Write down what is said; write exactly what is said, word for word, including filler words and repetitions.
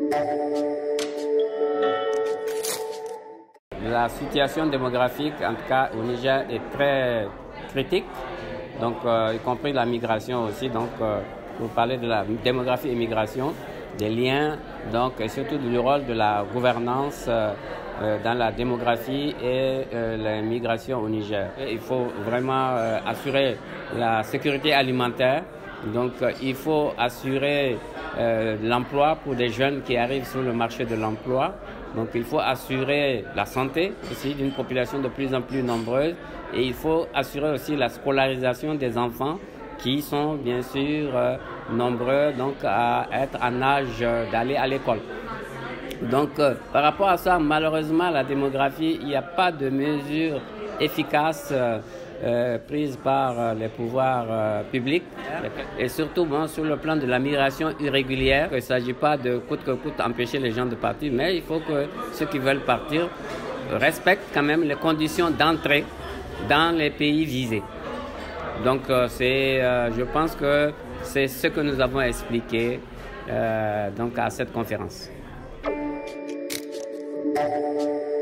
La situation démographique, en tout cas au Niger, est très critique, donc euh, y compris la migration aussi. Donc, euh, pour parler de la démographie et migration, des liens, donc et surtout du rôle de la gouvernance euh, euh, dans la démographie et euh, la migration au Niger. Et il faut vraiment euh, assurer la sécurité alimentaire. Donc, euh, il faut assurer euh, l'emploi pour des jeunes qui arrivent sur le marché de l'emploi. Donc, il faut assurer la santé aussi d'une population de plus en plus nombreuse. Et il faut assurer aussi la scolarisation des enfants qui sont bien sûr euh, nombreux donc, à être en âge d'aller à l'école. Donc, euh, par rapport à ça, malheureusement, la démographie, il n'y a pas de mesures efficaces euh, Euh, prises par euh, les pouvoirs euh, publics et surtout bon, sur le plan de la migration irrégulière. Il ne s'agit pas de coûte que coûte empêcher les gens de partir, mais il faut que ceux qui veulent partir respectent quand même les conditions d'entrée dans les pays visés. Donc euh, c'est, euh, je pense que c'est ce que nous avons expliqué euh, donc à cette conférence.